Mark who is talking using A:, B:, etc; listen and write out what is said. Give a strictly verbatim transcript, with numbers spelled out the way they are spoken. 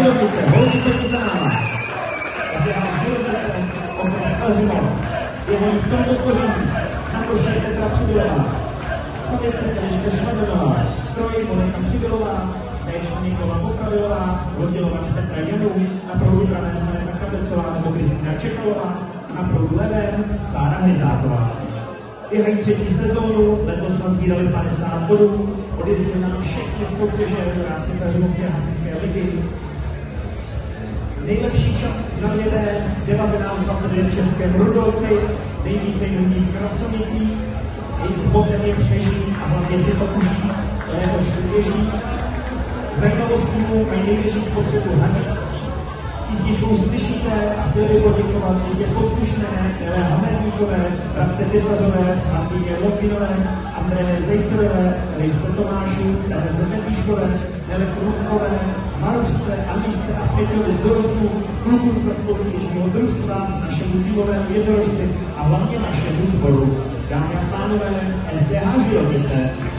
A: Žirovice, Holky Petica Nála. Zběhá Žirovice, okres Elřimov. Běhají v tomto složení na koše Petra Přibylová. Savice Eliška Švadonová, stroj Monika Přibylová, Téčka Nikola Popravilová, rozdělovač Petra Janu, na proudu pravém Haneta Kabecová nebo Kristina Čekalová, na proudu levém Sára Hejzáková. Běhají třetí sezónu, letos nazbírali padesát bodů, odjezdili na všechny soutěže v rámci Kařimovské hasičské ligy. Nejlepší čas na lidé devatenáct dvacet devět v Českém Rudolci, nejvíce lidí v Krasovicích, jejich motem je přežít a hlavně si to užít, léto běží. Zajímavost týmu mají největší spotřebu hranic. Písničku slyšíte a chtěli by poděkovat Jitě Poslušné, Nele Hamerníkové, Radce Pisařové, Martině Lopinové, Andreje Zejserové, Rejsce Tomášu, Tereze Nepíškové, Nele Krupkové, Marušce, Anišce a Pěťovi z dorostů, klukům z zaspolečního družstva, našemu týmovému jednorožci a hlavně našemu sboru. Dámy a pánové, S D H Žirovice.